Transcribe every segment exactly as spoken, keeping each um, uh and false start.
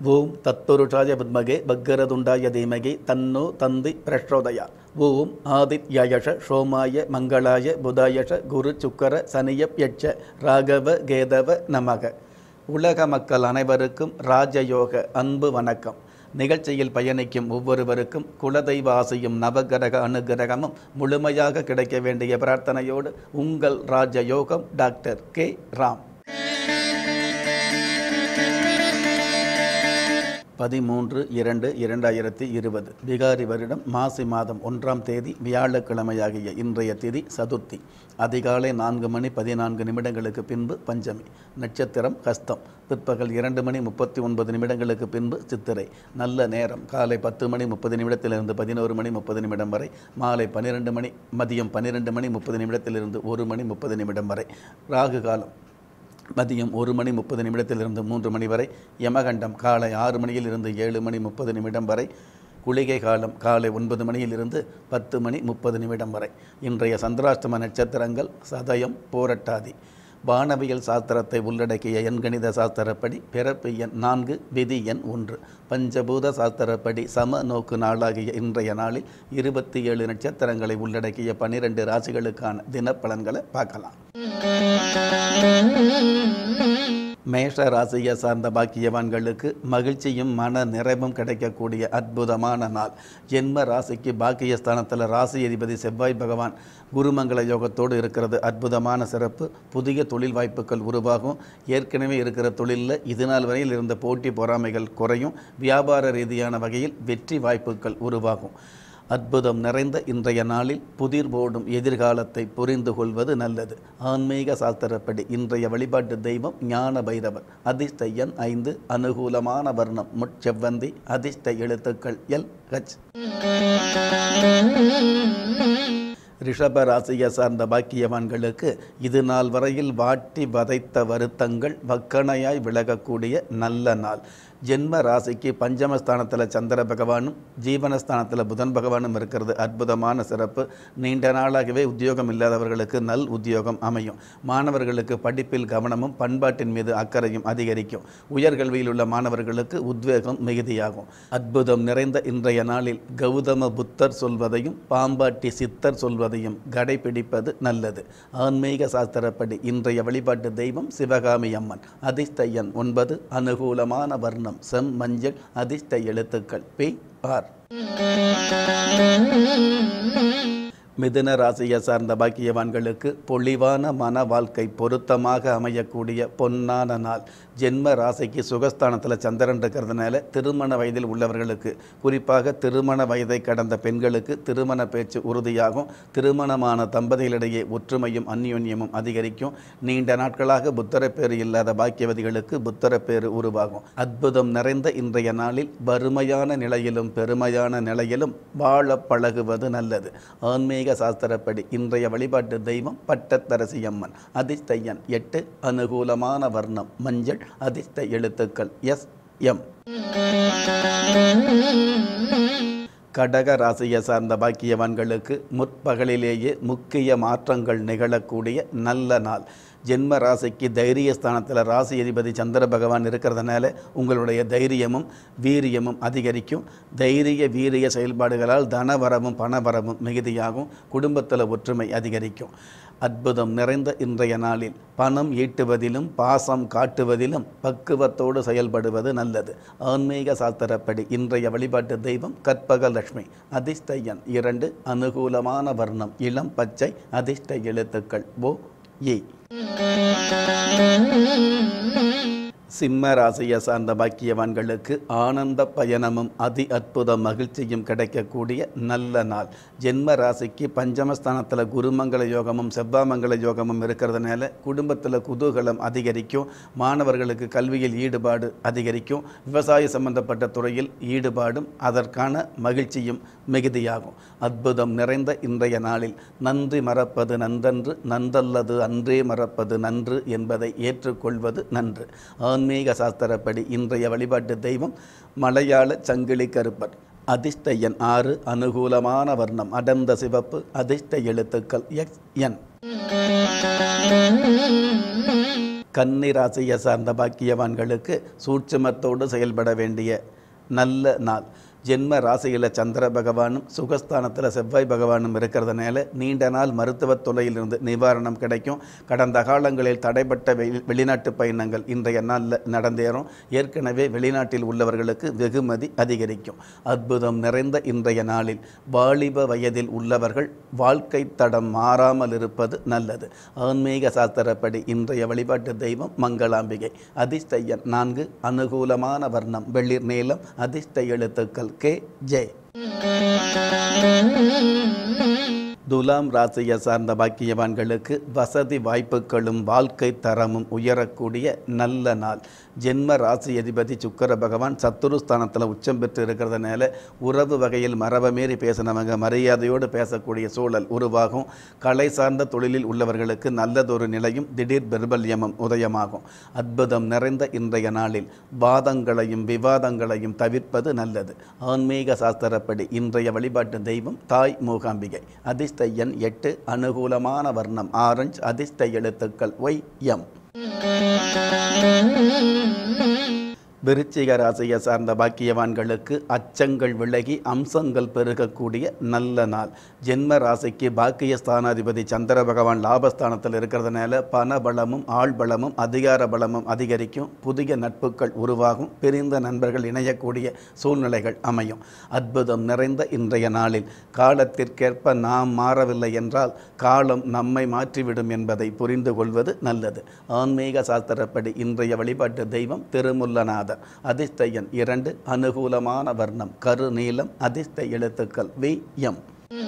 ஓம் தத்புருஷாய வித்மகே பக்கரதுண்டாய தீமகி தன்னோ தந்தி பிரச்சோதயா. ஓம் ஆதித்யயஷ சோமாய மங்களாய புதாயஷ குரு சுக்கர சனியப்யட்ச ராகவ கேதவ நமக. உலக மக்கள் அனைவருக்கும் ராஜயோக அன்பு வணக்கம். நிகழ்ச்சியில் பயணிக்கும் ஒவ்வொருவருக்கும் குலதெய்வ ஆசையும் நவகிரக அனுகிரகமும் முழுமையாக கிடைக்க வேண்டிய பிரார்த்தனையோடு உங்கள் ராஜயோகம் டாக்டர் கே ராம். பதிமூன்று இரண்டு இரண்டாயிரத்தி இருபது பிகாரி வருடம் மாசி மாதம் ஒன்றாம் தேதி வியாழக்கிழமையாகிய இன்றைய திதி சதுர்த்தி. அதிகாலை நான்கு மணி பதினான்கு நிமிடங்களுக்கு பின்பு பஞ்சமி. நட்சத்திரம் ஹஸ்தம். பிற்பகல் இரண்டு மணி முப்பத்தி ஒன்பது நிமிடங்களுக்கு பின்பு சித்திரை. நல்ல நேரம் காலை பத்து மணி முப்பது நிமிடத்திலிருந்து பதினோரு மணி முப்பது நிமிடம் வரை. மாலை பன்னிரெண்டு மணி மதியம் பன்னிரெண்டு மணி முப்பது நிமிடத்திலிருந்து ஒரு மணி முப்பது நிமிடம் வரை. ராகு காலம் மதியம் ஒரு மணி முப்பது நிமிடத்திலிருந்து மூன்று மணி வரை. யமகண்டம் காலை ஆறு மணியில் இருந்து ஏழு மணி முப்பது நிமிடம் வரை. குளிகை காலம் காலை ஒன்பது மணியிலிருந்து பத்து மணி முப்பது நிமிடம் வரை. இன்றைய சந்திராஷ்டம நட்சத்திரங்கள் சதயம், போரட்டாதி. வானவியல் சாஸ்திரத்தை உள்ளடக்கிய எண்கணித சாஸ்திரப்படி பிறப்பு எண் நான்கு, விதி எண் ஒன்று. பஞ்சபூத சாஸ்திரப்படி சம நோக்கு நாளாகிய இன்றைய நாளில் இருபத்தி ஏழு நட்சத்திரங்களை உள்ளடக்கிய பனிரெண்டு ராசிகளுக்கான தினப்பலன்களை பார்க்கலாம். மேஷ ராசியை சார்ந்த பாக்கியவான்களுக்கு மகிழ்ச்சியும் மன நிறைவும் கிடைக்கக்கூடிய அற்புதமான நாள். ஜென்ம ராசிக்கு பாக்கியஸ்தானத்தில் ராசி அதிபதி செவ்வாய் பகவான் குருமங்கள யோகத்தோடு இருக்கிறது அற்புதமான சிறப்பு. புதிய தொழில் வாய்ப்புகள் உருவாகும். ஏற்கனவே இருக்கிற தொழிலில் இதுநாள் வரையில் இருந்த போட்டி பொறாமைகள் குறையும். வியாபார ரீதியான வகையில் வெற்றி வாய்ப்புகள் உருவாகும். அற்புதம் நிறைந்த இன்றைய நாளில் புதிர் போடும் எதிர்காலத்தை புரிந்து கொள்வது நல்லது. ஆன்மீக சாஸ்திரப்படி இன்றைய வழிபாட்டு தெய்வம் ஞான பைரவர். அதிர்ஷ்ட எண் ஐந்து. அனுகூலமான வர்ணம் முட்செவ்வந்தி. அதிர்ஷ்ட எழுத்துக்கள் எல் ஹச். ரிஷப ராசியை சார்ந்த பாக்கியவான்களுக்கு இது நாள் வரையில் வாட்டி வதைத்த வருத்தங்கள் வக்கணையாய் விலகக்கூடிய நல்ல நாள். ஜென்ம ராசிக்கு பஞ்சமஸ்தானத்தில் சந்திர பகவானும் ஜீவனஸ்தானத்தில் புதன் பகவானும் இருக்கிறது அற்புதமான சிறப்பு. நீண்ட நாளாகவே உத்தியோகம் இல்லாதவர்களுக்கு நல் உத்தியோகம் அமையும். மாணவர்களுக்கு படிப்பில் கவனமும் பண்பாட்டின் மீது அக்கறையும் அதிகரிக்கும். உயர்கல்வியில் உள்ள மாணவர்களுக்கு உத்வேகம் மிகுதியாகும். அற்புதம் நிறைந்த இன்றைய நாளில் கௌதம புத்தர் சொல்வதையும் பாம்பாட்டி சித்தர் சொல்வதையும் கடைபிடிப்பது நல்லது. ஆன்மீக சாஸ்திரப்படி இன்றைய வழிபாட்டு தெய்வம் சிவகாமி அம்மன். அதிர்ஷ்ட எண் ஒன்பது. அனுகூலமான வர்ணம் செம் மஞ்சள். அதிர்ஷ்ட எழுத்துக்கள் பி ஆர். மிதுன ராசியை சார்ந்த பாக்கியவான்களுக்கு பொலிவான மன வாழ்க்கை பொருத்தமாக அமையக்கூடிய பொன்னான நாள். ஜென்ம ராசிக்கு சுகஸ்தானத்தில் சந்திரன் இருக்கிறதுனால திருமண வயதில் உள்ளவர்களுக்கு, குறிப்பாக திருமண வயதை கடந்த பெண்களுக்கு திருமண பேச்சு உறுதியாகும். திருமணமான தம்பதிகளிடையே ஒற்றுமையும் அந்யோன்யமும் அதிகரிக்கும். நீண்ட நாட்களாக புத்தரப்பேறு இல்லாத பாக்கியவதிகளுக்கு புத்தரப்பேறு உருவாகும். அற்புதம் நிறைந்த இன்றைய நாளில் வறுமையான நிலையிலும் பெருமையான நிலையிலும் வாழ பழகுவது நல்லது. ஆன்மீக சாஸ்திரப்படி இன்றைய வழிபாட்டு தெய்வம் பட்டத்தரசி அம்மன். அதிர்ஷ்ட எண் எட்டு. அனுகூலமான வர்ணம் மஞ்சள். அதிர்ஷ்ட எழுத்துக்கள் எஸ் எம். கடக ராசியை சார்ந்த பாக்கியவான்களுக்கு முற்பகலிலேயே முக்கிய மாற்றங்கள் நிகழக்கூடிய நல்ல நாள். ஜென்ம ராசிக்கு தைரியஸ்தானத்தில் ராசி அதிபதி சந்திர பகவான் இருக்கிறதுனால உங்களுடைய தைரியமும் வீரியமும் அதிகரிக்கும். தைரிய வீரிய செயல்பாடுகளால் தனவரமும் பணவரமும் மிகுதியாகும். குடும்பத்தில் ஒற்றுமை அதிகரிக்கும். அற்புதம் நிறைந்த இன்றைய நாளில் பணம் ஈட்டுவதிலும் பாசம் காட்டுவதிலும் பக்குவத்தோடு செயல்படுவது நல்லது. ஆன்மீக சாஸ்திரப்படி இன்றைய வழிபாட்டு தெய்வம் கற்பகலட்சுமி. அதிர்ஷ்ட எண் இரண்டு. அனுகூலமான வர்ணம் இளம் பச்சை. அதிர்ஷ்ட எழுத்துக்கள் ஓ ஏ. சிம்ம ராசியை சார்ந்த பாக்கியவான்களுக்கு ஆனந்த பயணமும் அதி அற்புத மகிழ்ச்சியும் கிடைக்கக்கூடிய நல்ல நாள். ஜென்ம ராசிக்கு பஞ்சமஸ்தானத்தில் குருமங்கள யோகமும் செவ்வாமங்கள யோகமும் இருக்கிறதுனால குடும்பத்தில் குதூகலம் அதிகரிக்கும். மாணவர்களுக்கு கல்வியில் ஈடுபாடு அதிகரிக்கும். விவசாய சம்பந்தப்பட்ட துறையில் ஈடுபாடும் அதற்கான மகிழ்ச்சியும் மிகுதியாகும். அற்புதம் நிறைந்த இன்றைய நாளில் நன்றி மறப்பது நன்றன்று, நன்றல்லது அன்றே மறப்பது நன்று என்பதை ஏற்றுக்கொள்வது நன்று. ஆன்மீக சாஸ்திரப்படி இன்றைய வழிபாட்டு தெய்வம் மலையாள சங்கிலி கருப்பர். அதிர்ஷ்ட எண் ஆறு. அனுகூலமான வர்ணம் அடர்ந்த சிவப்பு. அதிர்ஷ்ட எழுத்துக்கள் எக்ஸ் என். கன்னி ராசியை சார்ந்த பாக்கியவான்களுக்கு சூட்சுமத்தோடு செயல்பட வேண்டிய நல்ல நாள். ஜென்ம ராசியில் சந்திர பகவானும் சுகஸ்தானத்தில் செவ்வாய் பகவானும் இருக்கிறதுனால நீண்ட நாள் மருத்துவ தொல்லையிலிருந்து நிவாரணம் கிடைக்கும். கடந்த காலங்களில் தடைப்பட்ட வெளி வெளிநாட்டு பயணங்கள் இன்றைய நாளில் நடந்தேறும். ஏற்கனவே வெளிநாட்டில் உள்ளவர்களுக்கு வெகுமதி அதிகரிக்கும். அற்புதம் நிறைந்த இன்றைய நாளில் வாலிப வயதில் உள்ளவர்கள் வாழ்க்கை தடம் மாறாமல் இருப்பது நல்லது. ஆன்மீக சாஸ்திரப்படி இன்றைய வழிபாட்டு தெய்வம் மங்களாம்பிகை. அதிர்ஷ்ட எண் நான்கு. அனுகூலமான வர்ணம் வெளிர் நீலம். அதிர்ஷ்ட எழுத்துக்கள் கே ஜே. துலாம் ராசியை சார்ந்த பாக்கியவான்களுக்கு வசதி வாய்ப்புகளும் வாழ்க்கை தரமும் உயரக்கூடிய நல்ல நாள். ஜென்ம ராசி அதிபதி சுக்கிர பகவான் சத்துருஸ்தானத்தில் உச்சம் பெற்று இருக்கிறதுனால உறவு வகையில் மரபை மீறி பேசினவங்க மரியாதையோடு பேசக்கூடிய சூழல் உருவாகும். கலை சார்ந்த தொழிலில் உள்ளவர்களுக்கு நல்லதொரு நிலையும் திடீர் பிரபல்யமும் உதயமாகும். அற்புதம் நிறைந்த இன்றைய நாளில் வாதங்களையும் விவாதங்களையும் தவிர்ப்பது நல்லது. ஆன்மீக சாஸ்திரப்படி இன்றைய வழிபாட்டு தெய்வம் தாய் மூகாம்பிகை. அதிர்ஷ்ட எண் எட்டு. அனுகூலமான வர்ணம் ஆரஞ்சு. அதிர்ஷ்ட எழுத்துக்கள் ஒய் எம். விருச்சிக ராசியை சார்ந்த பாக்கியவான்களுக்கு அச்சங்கள் விலகி அம்சங்கள் பெருகக்கூடிய நல்ல நாள். ஜென்ம ராசிக்கு பாக்கிய ஸ்தானாதிபதி சந்திர பகவான் லாபஸ்தானத்தில் இருக்கிறதுனால பண பலமும் ஆள் பலமும் அதிகார பலமும் அதிகரிக்கும். புதிய நட்புகள் உருவாகும். பிரிந்த நண்பர்கள் இணையக்கூடிய சூழ்நிலைகள் அமையும். அற்புதம் நிறைந்த இன்றைய நாளில் காலத்திற்கேற்ப நாம் மாறவில்லை என்றால் காலம் நம்மை மாற்றிவிடும் என்பதை புரிந்து கொள்வது நல்லது. ஆன்மீக சாஸ்திரப்படி இன்றைய வழிபாட்டு தெய்வம் திருமுல்லநாதர். அதிர்ஷ்ட எண் இரண்டு. அனுகூலமான வர்ணம் கரு நீலம். அதிர்ஷ்ட எழுத்துக்கள் வி எம்.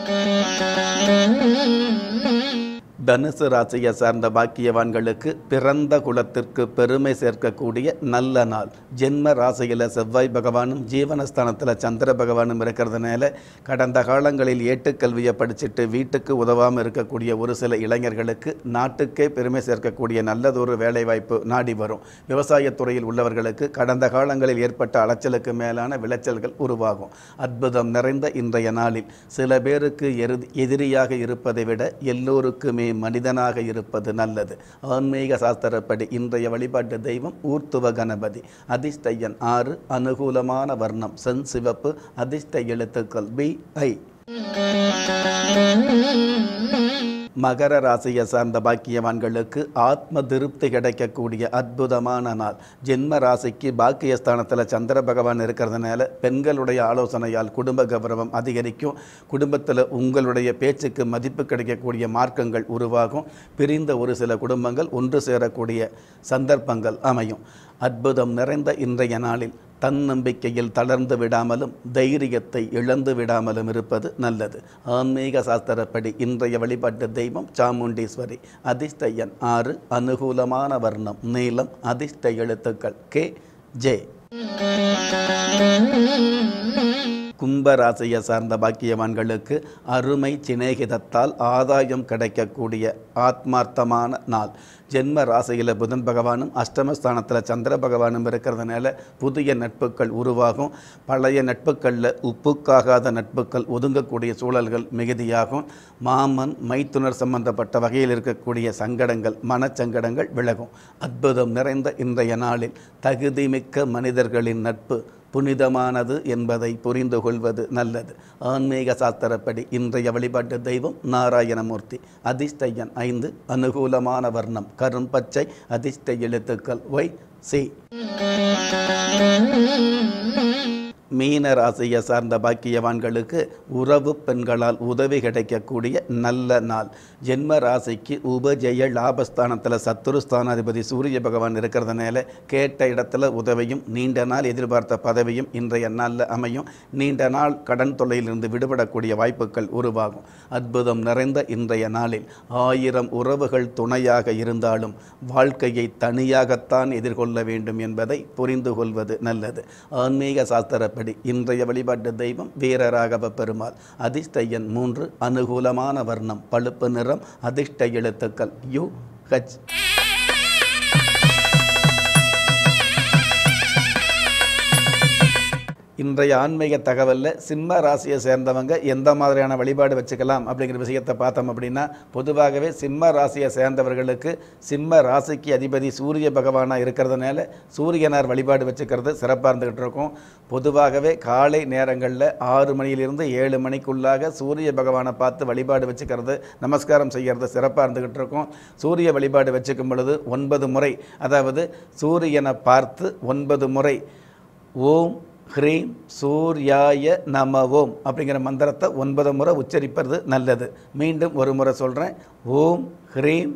தனுசு ராசியை சார்ந்த பாக்கியவான்களுக்கு பிறந்த குலத்திற்கு பெருமை சேர்க்கக்கூடிய நல்ல நாள். ஜென்ம ராசியில் செவ்வாய் பகவானும் ஜீவனஸ்தானத்தில் சந்திர பகவானும் இருக்கிறதுனால கடந்த காலங்களில் ஏட்டுக்கல்வியை படிச்சுட்டு வீட்டுக்கு உதவாமல் இருக்கக்கூடிய ஒரு சில இளைஞர்களுக்கு நாட்டுக்கே பெருமை சேர்க்கக்கூடிய நல்லதொரு வேலைவாய்ப்பு நாடி வரும். விவசாயத்துறையில் உள்ளவர்களுக்கு கடந்த காலங்களில் ஏற்பட்ட அலைச்சலுக்கு மேலான விளைச்சல்கள் உருவாகும். அற்புதம் நிறைந்த இன்றைய நாளில் சில பேருக்கு எதிரியாக இருப்பதை விட எல்லோருக்குமே மனிதனாக இருப்பது நல்லது. ஆன்மீக சாஸ்திரப்படி இன்றைய வழிபாட்டு தெய்வம் ஊர்த்துவ கணபதி. அதிர்ஷ்ட எண் ஆறு. அனுகூலமான வர்ணம் சென் சிவப்பு. அதிர்ஷ்ட எழுத்துக்கள் பி ஐ. மகர ராசியை சார்ந்த பாக்கியவான்களுக்கு ஆத்ம திருப்தி கிடைக்கக்கூடிய அற்புதமான நாள். ஜென்ம ராசிக்கு பாக்கியஸ்தானத்தில் சந்திர பகவான் இருக்கிறதுனால பெண்களுடைய ஆலோசனையால் குடும்ப கௌரவம் அதிகரிக்கும். குடும்பத்தில் உங்களுடைய பேச்சுக்கு மதிப்பு கிடைக்கக்கூடிய மார்க்கங்கள் உருவாகும். பிரிந்த ஒரு சில குடும்பங்கள் ஒன்று சேரக்கூடிய சந்தர்ப்பங்கள் அமையும். அற்புதம் நிறைந்த இன்றைய நாளில் தன்னம்பிக்கையில் தளர்ந்து விடாமலும் தைரியத்தை இழந்து விடாமலும் இருப்பது நல்லது. ஆன்மீக சாஸ்திரப்படி இன்றைய வழிபாட்டு தெய்வம் சாமுண்டீஸ்வரி. அதிர்ஷ்ட எண் ஆறு. அனுகூலமான வர்ணம் நீலம். அதிர்ஷ்ட எழுத்துக்கள் கே ஜே. கும்பராசியை சார்ந்த பாக்கியவான்களுக்கு அருமை சிநேகிதத்தால் ஆதாயம் கிடைக்கக்கூடிய ஆத்மார்த்தமான நாள். ஜென்ம ராசியில் புதன் பகவானும் அஷ்டமஸ்தானத்தில் சந்திர பகவானும் இருக்கிறதுனால புதிய நட்புகள் உருவாகும். பழைய நட்புகளில் உப்புக்காகாத நட்புகள் ஒதுங்கக்கூடிய சூழல்கள் மிகுதியாகும். மாமன் மைத்துனர் சம்பந்தப்பட்ட வகையில் இருக்கக்கூடிய சங்கடங்கள் மனச்சங்கடங்கள் விலகும். அற்புதம் நிறைந்த இன்றைய நாளில் தகுதிமிக்க மனிதர்களின் நட்பு புனிதமானது என்பதை புரிந்து கொள்வது நல்லது. ஆன்மீக சாஸ்திரப்படி இன்றைய வழிபாட்டு தெய்வம் நாராயணமூர்த்தி. அதிர்ஷ்ட எண் ஐந்து. அனுகூலமான வர்ணம் கரும்பச்சை. அதிர்ஷ்ட எழுத்துக்கள் ஒய் சி. மீன ராசியை சார்ந்த பாக்கியவான்களுக்கு உறவு பெண்களால் உதவி கிடைக்கக்கூடிய நல்ல நாள். ஜென்ம ராசிக்கு உபஜெய லாபஸ்தானத்தில் சத்துருஸ்தானாதிபதி சூரிய பகவான் இருக்கிறதுனால கேட்ட இடத்துல உதவியும் நீண்ட நாள் எதிர்பார்த்த பதவியும் இன்றைய நாளில் அமையும். நீண்ட நாள் கடன் தொல்லையிலிருந்து விடுபடக்கூடிய வாய்ப்புகள் உருவாகும். அற்புதம் நிறைந்த இன்றைய நாளில் ஆயிரம் உறவுகள் துணையாக இருந்தாலும் வாழ்க்கையை தனியாகத்தான் எதிர்கொள்ள வேண்டும் என்பதை புரிந்து கொள்வது நல்லது. ஆன்மீக சாஸ்திர இன்றைய வழிபாட்டு தெய்வம் வீரராகவ பெருமாள். அதிர்ஷ்ட எண் மூன்று. அனுகூலமான வர்ணம் பழுப்பு நிறம். அதிர்ஷ்ட எழுத்துக்கள் யு ஹச். இன்றைய ஆன்மீக தகவலில் சிம்ம ராசியை சேர்ந்தவங்க எந்த மாதிரியான வழிபாடு வச்சுக்கலாம் அப்படிங்கிற விஷயத்தை பார்த்தோம் அப்படின்னா, பொதுவாகவே சிம்ம ராசியை சேர்ந்தவர்களுக்கு சிம்ம ராசிக்கு அதிபதி சூரிய பகவானாக இருக்கிறதுனால சூரியனார் வழிபாடு வச்சுக்கிறது சிறப்பாக இருந்துகிட்டு இருக்கும். பொதுவாகவே காலை நேரங்களில் ஆறு மணியிலிருந்து ஏழு மணிக்குள்ளாக சூரிய பகவானை பார்த்து வழிபாடு வச்சுக்கிறது, நமஸ்காரம் செய்கிறது சிறப்பாக இருந்துகிட்டு இருக்கும். சூரிய வழிபாடு வச்சுக்கும் பொழுது ஒன்பது முறை, அதாவது சூரியனை பார்த்து ஒன்பது முறை ஓம் ஹ்ரீம் சூர்யாய நம ஓம் அப்படிங்கிற மந்திரத்தை ஒன்பது முறை உச்சரிப்பது நல்லது. மீண்டும் ஒரு முறை சொல்கிறேன், ஓம் ஹ்ரீம்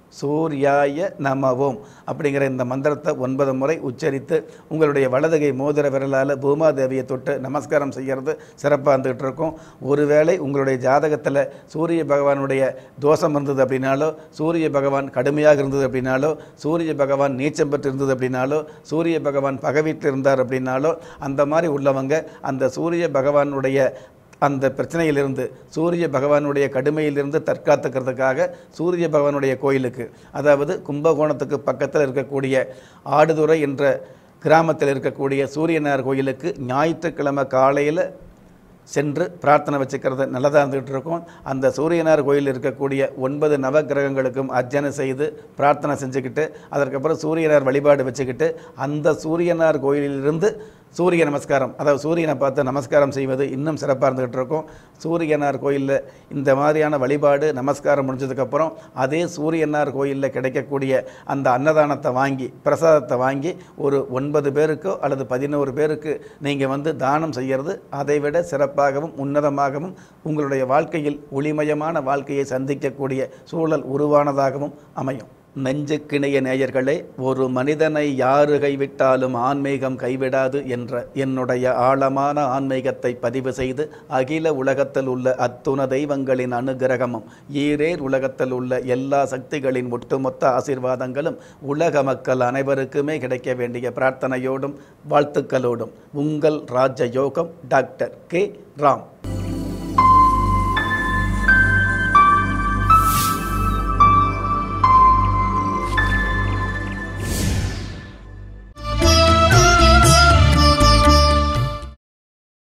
சூர்யாய நம ஓம் அப்படிங்கிற இந்த மந்திரத்தை ஒன்பது முறை உச்சரித்து உங்களுடைய வலதுகை மோதிர விரலால் பூமாதேவியை தொட்டு நமஸ்காரம் செய்கிறது சிறப்பாக இருந்துகிட்டு இருக்கும். ஒருவேளை உங்களுடைய ஜாதகத்தில் சூரிய பகவானுடைய தோஷம் இருந்தது அப்படின்னாலோ, சூரிய பகவான் கடுமையாக இருந்தது அப்படின்னாலோ, சூரிய பகவான் நீச்சம் பெற்று இருந்தது அப்படின்னாலோ, சூரிய பகவான் பகை வீட்டில் இருந்தார் அப்படின்னாலோ, அந்த மாதிரி உள்ளவங்க அந்த சூரிய பகவானுடைய அந்த பிரச்சனையிலிருந்து, சூரிய பகவானுடைய கடுமையிலிருந்து தற்காத்துக்கிறதுக்காக சூரிய பகவானுடைய கோயிலுக்கு, அதாவது கும்பகோணத்துக்கு பக்கத்தில் இருக்கக்கூடிய ஆடுதுறை என்ற கிராமத்தில் இருக்கக்கூடிய சூரியனார் கோயிலுக்கு ஞாயிற்றுக்கிழமை காலையில் சென்று பிரார்த்தனை வச்சுக்கிறது நல்லதாக இருந்துகிட்டு இருக்கும். அந்த சூரியனார் கோயிலில் இருக்கக்கூடிய ஒன்பது நவகிரகங்களுக்கும் அர்ச்சனை செய்து பிரார்த்தனை செஞ்சுக்கிட்டு அதற்கப்புறம் சூரியனார் வழிபாடு வச்சுக்கிட்டு அந்த சூரியனார் கோயிலிலிருந்து சூரிய நமஸ்காரம், அதாவது சூரியனை பார்த்து நமஸ்காரம் செய்வது இன்னும் சிறப்பாக இருந்துகிட்டு இருக்கும். சூரியனார் கோயிலில் இந்த மாதிரியான வழிபாடு நமஸ்காரம் முடிஞ்சதுக்கப்புறம் அதே சூரியனார் கோயிலில் கிடைக்கக்கூடிய அந்த அன்னதானத்தை வாங்கி, பிரசாதத்தை வாங்கி ஒரு ஒன்பது பேருக்கோ அல்லது பதினோரு பேருக்கு நீங்கள் வந்து தானம் செய்கிறது அதைவிட சிறப்பாகவும் உன்னதமாகவும் உங்களுடைய வாழ்க்கையில் ஒளிமயமான வாழ்க்கையை சந்திக்கக்கூடிய சூழல் உருவானதாகவும் அமையும். நெஞ்சுக்கிணைய நேயர்களே, ஒரு மனிதனை யாரு கைவிட்டாலும் ஆன்மீகம் கைவிடாது என்ற என்னுடைய ஆழமான ஆன்மீகத்தை பதிவு செய்து அகில உலகத்தில் உள்ள அத்துண தெய்வங்களின் அனுகிரகமும் ஈரேர் உலகத்தில் உள்ள எல்லா சக்திகளின் ஒட்டுமொத்த ஆசீர்வாதங்களும் உலக மக்கள் அனைவருக்குமே கிடைக்க வேண்டிய பிரார்த்தனையோடும் வாழ்த்துக்களோடும் உங்கள் ராஜயோகம் டாக்டர் கே ராம்.